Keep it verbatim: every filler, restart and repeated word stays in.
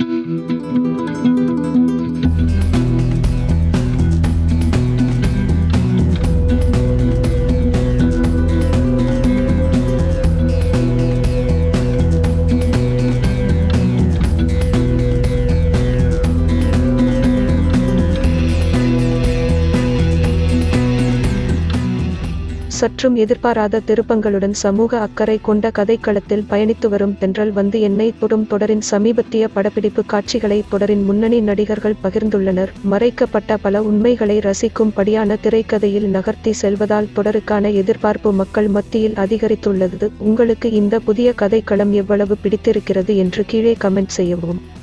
சற்றும் எதிர்பாராத திருப்பங்களுடன் சமூக அக்கறை கொண்ட கதைக்களத்தில் பயணித்து வரும் தென்றல் வந்து என்னை தொடும் தொடரின் சமீபத்திய படப்பிடிப்பு காட்சிகளை தொடரின் முன்னணி நடிகர்கள் பகிர்ந்துள்ளனர். மறைக்கப்பட்ட பல உண்மைகளை ரசிக்கும் படியான திரைக்கதையில் நகர்த்தி செல்வதால் தொடருக்கான எதிர்பார்ப்பு மக்கள் மத்தியில் அதிகரித்துள்ளது. உங்களுக்கு இந்த புதிய கதைக்களம் எவ்வளவு பிடித்திருக்கிறது என்று கீழே கமெண்ட் செய்யவும்.